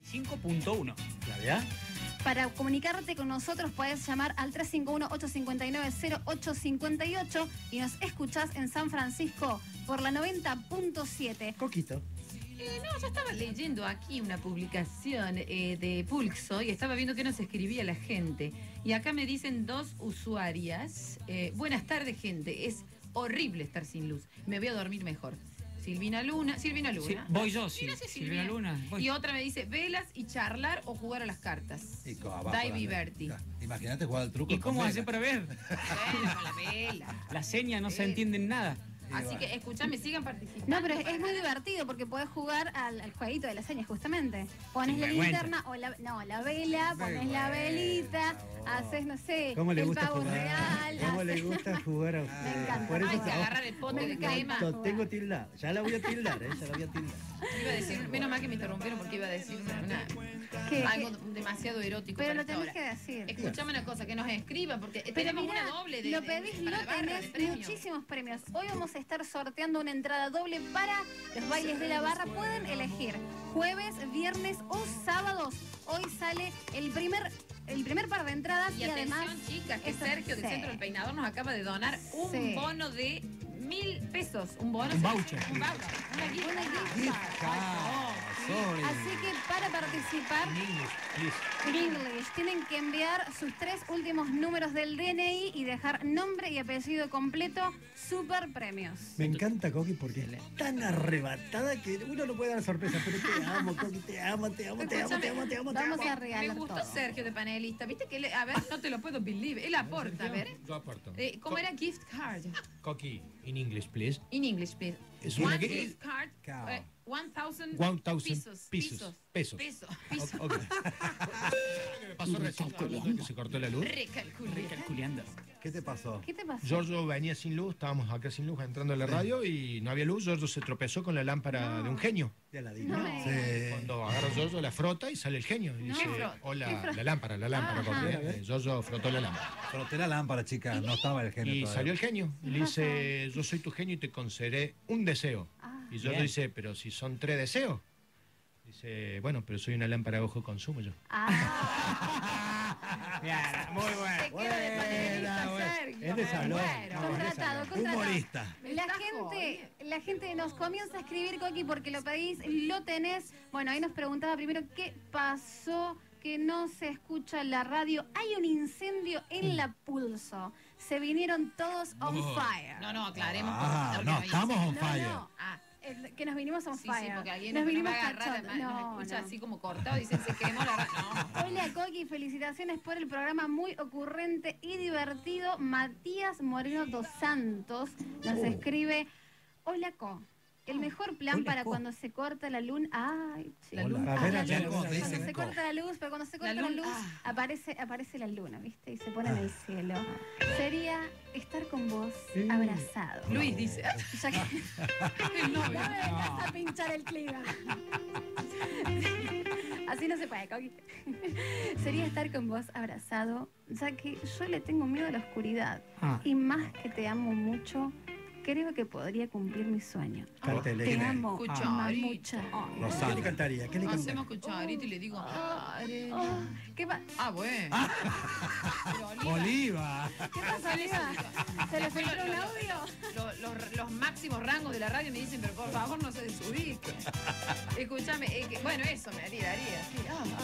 5.1. ¿La verdad? Para comunicarte con nosotros puedes llamar al 351-859-0858 y nos escuchás en San Francisco por la 90.7. Coquito. No, yo estaba leyendo aquí una publicación de Pulso y estaba viendo qué nos escribía la gente. Y acá me dicen dos usuarias. Buenas tardes, gente. Es horrible estar sin luz. Me voy a dormir mejor. Silvina Luna. Sí, voy yo, sí. Gracias, Silvina Luna. Voy. Y otra me dice, velas y charlar o jugar a las cartas. Y abajo Dai Berti. Imagínate jugar al truco. ¿Y cómo hace para ver? Bueno, con la vela. Las señas no se entienden nada. Así que escuchame, sigan participando. No, pero es muy divertido porque podés jugar al jueguito de las señas, justamente. Pones Sí, la me linterna o la vela, pones la velita, haces, no sé, ¿Cómo le el gusta pavo jugar? real. ¿Cómo le gusta jugar a usted? Me encanta. Por eso Ay, se agarran el pote de crema. tengo tildado. Ya la voy a tildar, ya la voy a tildar. Iba a decir, menos mal que me interrumpieron porque iba a decir algo demasiado erótico. Pero para lo esta tenés hora. que decir. Escuchame una cosa, que nos escriba porque Pero tenemos mira, una doble de lo pedís, para lo la barra de tenés, premios. muchísimos premios. Hoy vamos a estar sorteando una entrada doble para los bailes de la barra. Pueden elegir jueves, viernes o sábados. Hoy sale el primer par de entradas Y y además... atención, chicas, que eso- Sergio del sí. Centro del Peinador nos acaba de donar un Sí. bono de 1.000 pesos. Un bono. Un voucher. Un voucher. Una gift Una card. gift Así que para participar en English tienen que enviar sus 3 últimos números del DNI y dejar nombre y apellido completo. Super premios. Me encanta Coqui porque es tan arrebatada que uno no puede dar sorpresa, pero te amo, Coqui, te amo, te amo, te amo, te amo, te amo, te Vamos amo. a Me regalar gustó todo. Sergio de panelista. Viste que a ver, no te lo puedo believe. Él aporta, a ver. Yo aporto. ¿Cómo era gift card? Coqui, in English, please. In English, please. Es One una gift card. Cao. 1,000 pesos. Pesos. Ok. ¿Qué me pasó recién? Que se cortó la luz. Recalculeando. ¿Qué te pasó? ¿Qué te pasó? Giorgio venía sin luz, estábamos acá sin luz entrando a la radio y no había luz. Giorgio se tropezó con la lámpara de un genio. De Aladino. No me- Sí. Cuando agarra Giorgio la frota y sale el genio. Y dice, hola, la lámpara, porque Giorgio frotó la lámpara. Froté la lámpara, chica, no estaba el genio Y todavía. salió el genio. Y le dice, yo soy tu genio y te concederé un deseo. Y Giorgio Bien. dice, pero si son 3 deseos. Dice, bueno, pero soy una lámpara de bajo consumo yo. Bien, muy Te bueno. queda de panelista, Sergio. Es de salón. Bueno, contratado. Humorista. La gente nos comienza a escribir, Coqui, porque lo pedís, lo tenés. Bueno, ahí nos preguntaba primero qué pasó, que no se escucha la radio. Hay un incendio en la Pulso. Se vinieron todos on fire. No, aclaremos. No, estamos on fire. Que nos vinimos on Sí, fire. sí, porque alguien nos nos vinimos va a agarrar, cachondos. además, nos No, escucha no. así como cortado, dicen se quemó la radio. No. Hola Coqui, felicitaciones por el programa muy ocurrente y divertido. Matías Moreno dos Santos nos escribe: hola Co, el mejor plan Hola, para Co. cuando se corta la luna. Ay, La Hola. luna. A ver, la a ver, luz. a ver, a ver, Cuando a se ver. corta la luz, pero cuando se corta la luna, luz, aparece la luna, ¿viste? Y se pone en el cielo. Sería estar con vos abrazado. Luis dice. Ya que no me vengas a pinchar el clima. Así no se puede, Coqui. Sería estar con vos abrazado, ya que yo le tengo miedo a la oscuridad. Y más que te amo mucho, creo que podría cumplir mi sueño. Cántele. Te amo, Cucharita. mamucha. ¿Qué le cantaría? ¿Qué le cantaría? Hacemos cucharita y le digo. ¿Qué, Bueno. Pero Oliva. ¿Qué pasa, Oliva? ¿Se le filtró un audio? Los máximos rangos de la radio me dicen, pero por favor no se desubique. Escúchame, bueno, eso me haría, sí.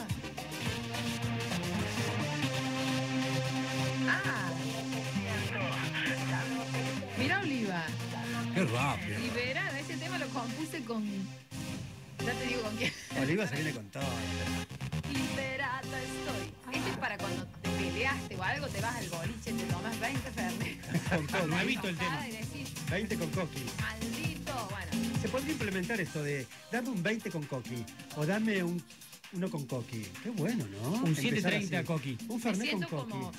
Mira, Oliva. Qué rápido. Liberada, ese tema lo compuse con. Ya te digo con quién. Oliva se viene con todo. Liberada estoy. Este es para cuando te peleaste o algo, te vas al boliche, te tomas 20 Fernet. Con Coqui. Nuevito el tema. Y decís, 20 con Coqui. maldito, bueno. Se podría implementar esto de dame un 20 con Coqui o dame uno con Coqui. Qué bueno, ¿no? Un Empezar 7.30 así. Coqui. Un Me Fernet con siento Coqui. como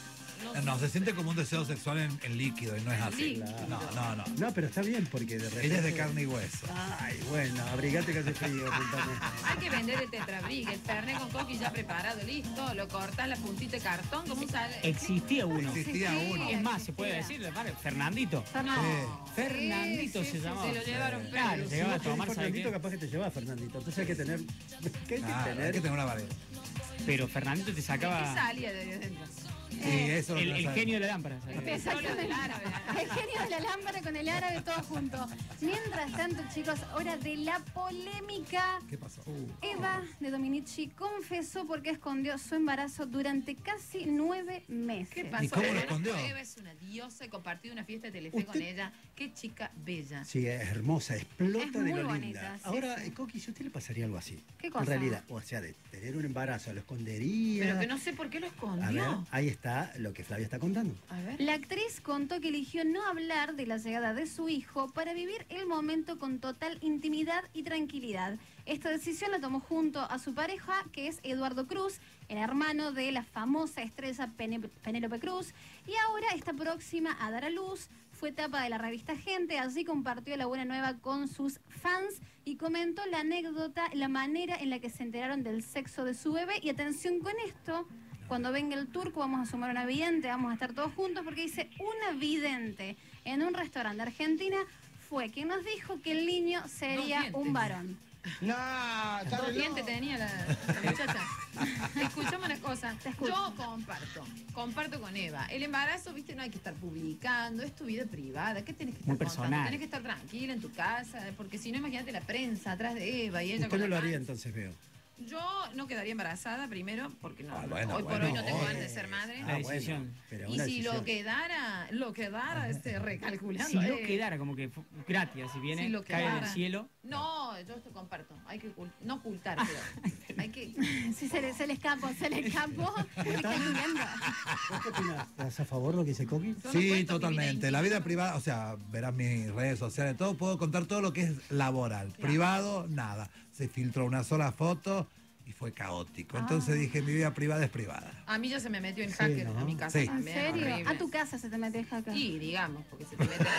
No, se siente como un deseo sexual en líquido y no es así. Líquido. No. No, pero está bien porque de repente... Ella es de carne y hueso. Ay, bueno, abrigate que hace frío, puntame. Hay que vender el tetrabric, el fernet con coqui ya preparado, listo. Lo cortas, la puntita de cartón, como sale. Existía uno. Existía Sí, uno. Es más, se puede decir, ¿vale? Fernandito. Fernando. Fernandito Sí, se sí, llamaba. se lo llevaron Claro, preso. llegaba a Si vos tomar, querés ¿sabe Fernandito, qué? capaz que te lleva Fernandito. Entonces hay que tener... ¿Qué hay que Claro, hay tener? que tener una variedad. Pero Fernandito te ¿Qué sacaba salía de ahí adentro? Sí, eso es lo que el no sabemos. genio de la lámpara. ¿sabes? Petróleo del árabe. El genio de la lámpara con el árabe todo junto. Mientras tanto, chicos, hora de la polémica. ¿Qué pasó? Eva de Dominici confesó porque escondió su embarazo durante casi 9 meses. ¿Qué pasó? ¿Y cómo lo Bueno, escondió? Eva es una diosa, he compartido una fiesta de Telefe con Usted- ella. Qué chica bella. Sí, es hermosa, explota Es de muy lo bonita, linda. sí, Ahora, sí. Coqui, si a usted le pasaría algo así. ¿Qué cosa? En realidad, o sea, de tener un embarazo, ¿lo escondería? Pero que no sé por qué lo A ver, escondió. ahí está lo que Flavia está contando. A ver. La actriz contó que eligió no hablar de la llegada de su hijo para vivir el momento con total intimidad y tranquilidad. Esta decisión la tomó junto a su pareja, que es Eduardo Cruz, el hermano de la famosa estrella Penélope Cruz, y ahora está próxima a dar a luz. Fue tapa de la revista Gente, allí compartió la buena nueva con sus fans y comentó la anécdota, la manera en la que se enteraron del sexo de su bebé. Y atención con esto, cuando venga el turco vamos a sumar una vidente, vamos a estar todos juntos, porque dice, una vidente en un restaurante de Argentina fue quien nos dijo que el niño sería dientes. un varón. No, está Dos de dientes loco. tenía la muchacha. Escuchame una cosa. Te escucho. Yo comparto con Eva. El embarazo, viste, no hay que estar publicando, es tu vida privada. ¿Qué tenés que estar Muy contando? personal. Tenés que estar tranquila en tu casa, porque si no, imagínate la prensa atrás de Eva y ella Usted con no la lo haría panza. entonces, veo. Yo no quedaría embarazada primero, porque no, bueno, hoy por bueno, hoy no tengo hoy. ganas de ser madre. La decisión. pero Y una si lo decisión. quedara, recalculando. Si lo quedara como que gratis, si viene, Si lo cae del quedara. cielo. No, yo esto comparto. Hay que no ocultar, pero hay que. Sí, se le escapó, se le escapó. Me está mirando. ¿Vos qué opinás? ¿Estás a favor de lo que dice Coqui? Yo no Sí, cuento mi totalmente. vida La vida íntima. privada, o sea, verás mis redes sociales, todo, puedo contar todo lo que es laboral. Privado, nada. Se filtró una sola foto y fue caótico. Entonces dije, mi vida privada es privada. A mí ya se me metió en Sí, hacker ¿no? a mi casa Sí. ¿En también. serio? horrible. A tu casa se te mete el hacker. Sí, digamos, porque se te mete en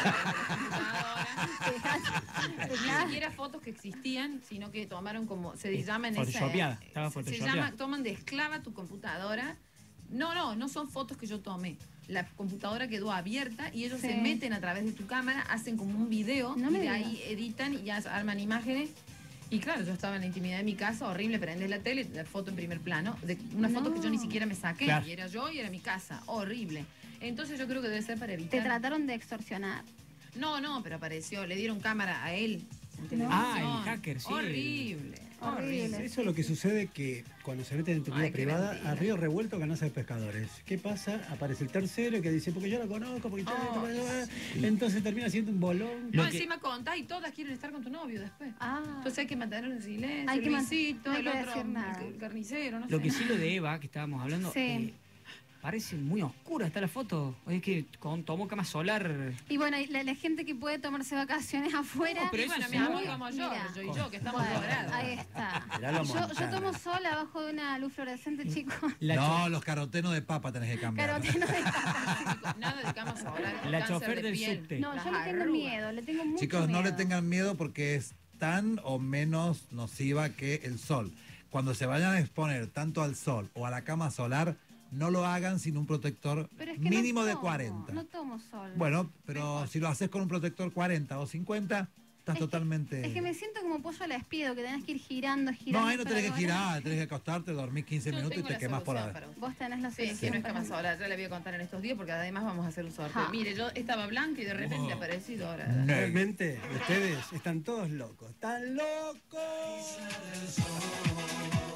la computadora. Ni siquiera fotos que existían, sino que tomaron como, se llama en esa... Photoshopeada, estaba se photoshopeada. llama, toman de esclava tu computadora. No son fotos que yo tomé. La computadora quedó abierta y ellos Sí. se meten a través de tu cámara, hacen como un video No y me de digas. ahí editan y ya arman imágenes. Y claro, yo estaba en la intimidad de mi casa, horrible, prendes la tele, la foto en primer plano, de una foto que yo ni siquiera me saqué, Claro. y era yo y era mi casa, horrible. Entonces yo creo que debe ser para evitar. Te trataron de extorsionar. No, pero apareció, le dieron cámara a él en televisión. Ah, el hacker, sí. Horrible. Horrible. Eso es lo que sucede que cuando se meten en tu vida Ay, qué privada, mentira. a río revuelto ganás de pescadores. ¿Qué pasa? Aparece el tercero que dice, porque yo la conozco, porque entonces termina siendo un bolón. No, Lo que- encima contás y todas quieren estar con tu novio después. Ah, Entonces hay que mantener en silencio, Hay el que Luisito, no hay el que otro, decir nada. el carnicero, no Lo sé. que sí lo de Eva, que estábamos hablando, Sí. parece muy oscura está la foto. Es que tomó cama solar. y bueno, y la gente que puede tomarse vacaciones afuera. No, pero Y eso bueno, se mi amor nota. como Mira. yo y yo, que estamos Bueno, logrados. ahí está. Mirá lo Yo Montana. tomo sol abajo de una luz fluorescente, chicos. La No, los carotenos de papa tenés que cambiar. Caroteno de... Nada de cama solar. con La cáncer chofer de del piel. subte. No, Las yo le tengo arrugas. miedo, le tengo mucho Chicos, no le miedo. tengan miedo porque es tan o menos nociva que el sol. Cuando se vayan a exponer tanto al sol o a la cama solar, no lo hagan sin un protector Pero es que mínimo no de tomo, 40. No tomo sol. Bueno, pero si lo haces con un protector 40 o 50, estás Es que- totalmente... Es que me siento como pollo al espido, que tenés que ir girando. No, ahí no para tenés que lograr- girar, tenés que acostarte, dormir 15 Yo minutos y tengo te la quemas por solución ahí. para usted. Vos tenés la Sí, que solución. no es para cama mí. solar, ya le voy a contar en estos días porque además vamos a hacer un sorteo. Ajá. Mire, yo estaba blanca y de repente ha aparecido ahora. No. Realmente, ustedes están todos locos. ¡Están locos!